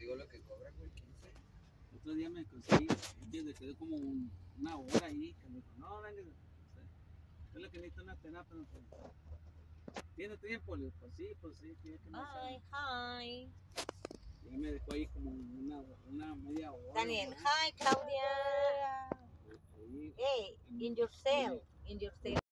digo lo que cobran, güey, 15. Otro día me conseguí, ¿entiendes? Quedé como una hora ahí, que me dijo, no, Dani, yo lo que necesito es una terapia. ¿Tiene tiempo? Le digo, pues sí, tiene que más. Hi. Ya me dejó ahí como una media hora. Daniel, más. hi, Claudia. Ahí, Hey, in your cell.